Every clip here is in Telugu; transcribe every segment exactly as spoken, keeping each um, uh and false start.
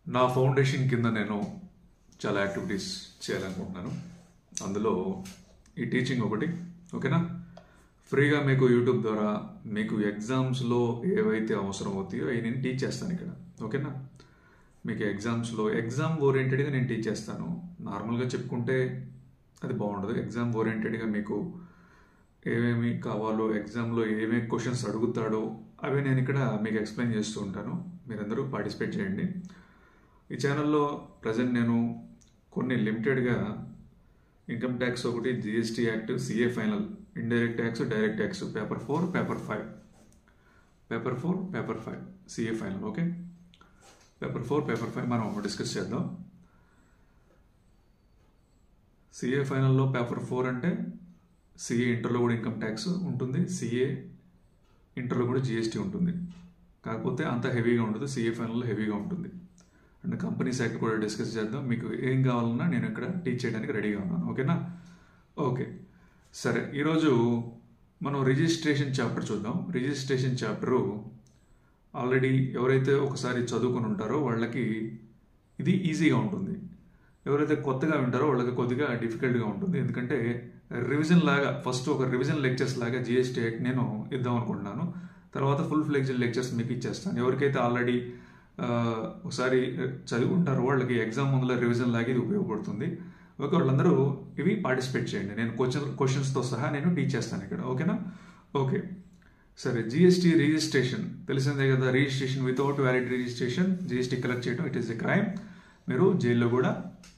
నా ఫౌండేషన్ కింద నేను చాలా యాక్టివిటీస్ చేయాలనుకుంటున్నాను. అందులో ఈ టీచింగ్ ఒకటి. ఓకేనా? ఫ్రీగా మీకు యూట్యూబ్ ద్వారా మీకు ఎగ్జామ్స్లో ఏవైతే అవసరం అవుతాయో అవి నేను టీచ్ చేస్తాను ఇక్కడ. ఓకేనా? మీకు ఎగ్జామ్స్లో ఎగ్జామ్ ఓరియంటెడ్గా నేను టీచ్ చేస్తాను. నార్మల్గా చెప్పుకుంటే అది బాగుండదు. ఎగ్జామ్ ఓరియంటెడ్గా మీకు ఏమేమి కావాలో, ఎగ్జామ్లో ఏమేమి క్వశ్చన్స్ అడుగుతాడో అవి నేను ఇక్కడ మీకు ఎక్స్ప్లెయిన్ చేస్తూ ఉంటాను. మీరందరూ పార్టిసిపేట్ చేయండి. ఈ ఛానల్లో ప్రజెంట్ నేను కొన్ని లిమిటెడ్గా ఇన్కమ్ ట్యాక్స్ ఒకటి, GST act, CA final, indirect tax, direct tax, paper four, paper five, paper four, paper five, CA final. Okay, paper four, paper five మనం డిస్కస్ చేద్దాం. సిఏ ఫైనల్లో పేపర్ ఫోర్ అంటే సిఏ ఇంటర్లో కూడా ఇన్కమ్ ట్యాక్స్ ఉంటుంది, సిఏ ఇంటర్లో కూడా జిఎస్టీ ఉంటుంది. కాకపోతే అంత హెవీగా ఉండదు, సిఏ ఫైనల్లో హెవీగా ఉంటుంది. అండ్ కంపెనీస్ యాక్ట్ కూడా డిస్కస్ చేద్దాం. మీకు ఏం కావాలన్నా నేను ఇక్కడ టీచ్ చేయడానికి రెడీగా ఉన్నాను. ఓకేనా? ఓకే, సరే. ఈరోజు మనం రిజిస్ట్రేషన్ చాప్టర్ చూద్దాం. రిజిస్ట్రేషన్ చాప్టరు ఆల్రెడీ ఎవరైతే ఒకసారి చదువుకుని ఉంటారో వాళ్ళకి ఇది ఈజీగా ఉంటుంది. ఎవరైతే కొత్తగా వింటారో వాళ్ళకి కొద్దిగా డిఫికల్ట్గా ఉంటుంది. ఎందుకంటే రివిజన్ లాగా ఫస్ట్ ఒక రివిజన్ లెక్చర్స్ లాగా జిఎస్టీ యాక్ట్ నేను ఇద్దాం అనుకుంటున్నాను. తర్వాత ఫుల్ ఫ్లెడ్జ్డ్ లెక్చర్స్ మీకు ఇచ్చేస్తాను. ఎవరికైతే ఆల్రెడీ ఒకసారి చదివి ఉంటారో వాళ్ళకి ఎగ్జామ్ ముందుల రివిజన్ లాగా ఇది ఉపయోగపడుతుంది. ఓకే, వాళ్ళందరూ ఇవి పార్టిసిపేట్ చేయండి. నేను క్వశ్చన్ క్వశ్చన్స్తో సహా నేను టీచ్ చేస్తాను ఇక్కడ. ఓకేనా? ఓకే, సరే. జిఎస్టీ రిజిస్ట్రేషన్ తెలిసిందే కదా. Registration without valid registration GST collect చేయడం ఇట్ ఈస్ ఎ క్రైమ్. మీరు జైల్లో కూడా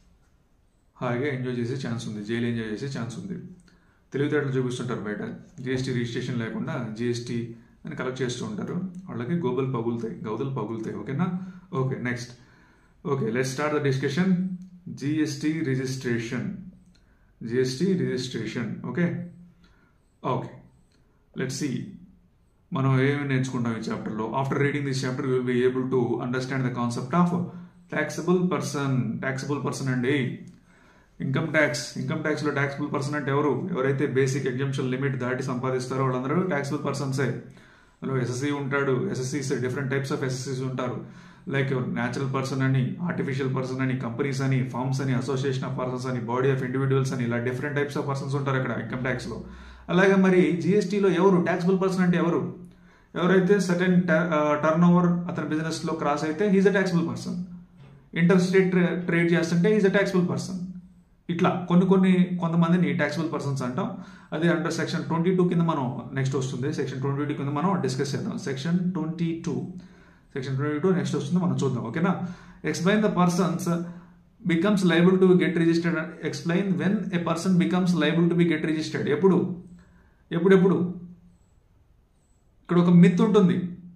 హాయిగా ఎంజాయ్ చేసే ఛాన్స్ ఉంది, జైలు ఎంజాయ్ చేసే ఛాన్స్ ఉంది. తెలివితేటలు చూపిస్తుంటారు బయట, జిఎస్టీ రిజిస్ట్రేషన్ లేకుండా జిఎస్టీ అని కలెక్ట్ చేస్తూ ఉంటారు. వాళ్ళకి గోబలు పగులుతాయి, గౌదలు పగులుతాయి. ఓకేనా? Okay, next. Okay, let's start the discussion. GST registration, GST registration. Okay okay let's see మనం ఏమి నేర్చుకుంటాం ఈ చాప్టర్లో. After reading this chapter you will be able to understand the concept of taxable person. Taxable person అండి ఇన్కమ్ ట్యాక్స్. ఇన్కమ్ ట్యాక్స్ లో ట్యాక్సబుల్ పర్సన్ అంటే ఎవరు? ఎవరైతే బేసిక్ ఎగ్జంప్షన్ లిమిట్ దాటి సంపాదిస్తారో వాళ్ళందరూ ట్యాక్సబుల్ పర్సన్సే. అందులో ఎస్ఎస్సి ఉంటాడు, assessees different types of assessees ఉంటారు. లైక్ న్యాచురల్ పర్సన్ అని, ఆర్టిఫిషియల్ పర్సన్ అని, కంపెనీస్ అని, ఫార్మ్స్ అని, అసోసియేషన్ ఆఫ్ పర్సన్స్ అని, బాడీ ఆఫ్ ఇండివిజువల్స్ అని, ఇలా డిఫరెంట్ టైప్స్ ఆఫ్ పర్సన్స్ ఉంటారు ఇక్కడ ఇన్కమ్ ట్యాక్స్ లో. అలాగే మరి జిఎస్టీలో ఎవరు ట్యాక్సబుల్ పర్సన్ అంటే ఎవరు? ఎవరైతే సర్టెన్ టర్న్ ఓవర్ అతని బిజినెస్ లో క్రాస్ అయితే he's a taxable person. Interstate trade చేస్తుంటే హీజ్ అ ట్యాక్సబుల్ పర్సన్. ఇట్లా కొన్ని కొన్ని కొంతమందిని ట్యాక్సబుల్ పర్సన్స్ అంటాం. అది అండర్ సెక్షన్ ట్వంటీ టూ కింద మనం నెక్స్ట్ వస్తుంది. సెక్షన్ ట్వంటీ టూ కింద మనం డిస్కస్ చేద్దాం. Section twenty two section twenty two next వస్తుంది, మనం చూద్దాం. ఓకేనా? Explain the persons becomes liable to get registered. Explain when a person becomes liable to be get registered. ఎప్పుడు ఎప్పుడెప్పుడు ఇక్కడ ఒక మిత్ ఉంటుంది.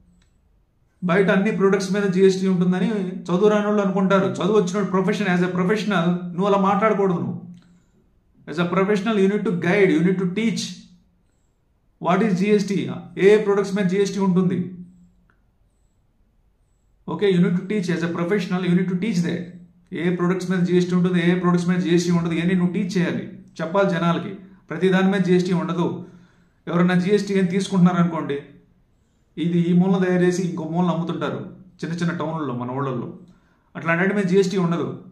బయట అన్ని ప్రొడక్ట్స్ మీద జిఎస్టీ ఉంటుందని చదువు రాని వాళ్ళు అనుకుంటారు. చదువు వచ్చిన ప్రొఫెషన్, యాజ్ ఎ ప్రొఫెషనల్ నువ్వు అలా మాట్లాడకూడదు. నువ్వు as a professional unit to guide, unit to teach what is GST, ఏ ప్రొడక్ట్స్ మీద జిఎస్టీ ఉంటుంది. Okay, unit to teach as a professional, unit to teach that. ఏ ప్రొడక్ట్స్ మీద జిఎస్టీ ఉంటుంది, ఏ ప్రొడక్ట్స్ మీద జిఎస్టీ ఉండదు, ఇవన్నీ నువ్వు టీచ్ చేయాలి, చెప్పాలి జనాలకి. ప్రతి దాని మీద జిఎస్టీ ఉండదు. ఎవరైనా జిఎస్టీ అని తీసుకుంటున్నారు అనుకోండి, ఇది ఈ మూలన తయారు చేసి ఇంకో మూలన అమ్ముతుంటారు చిన్న చిన్న టౌన్లలో, మన ఊళ్ళల్లో. అట్లాంటి మీద జిఎస్టీ ఉండదు.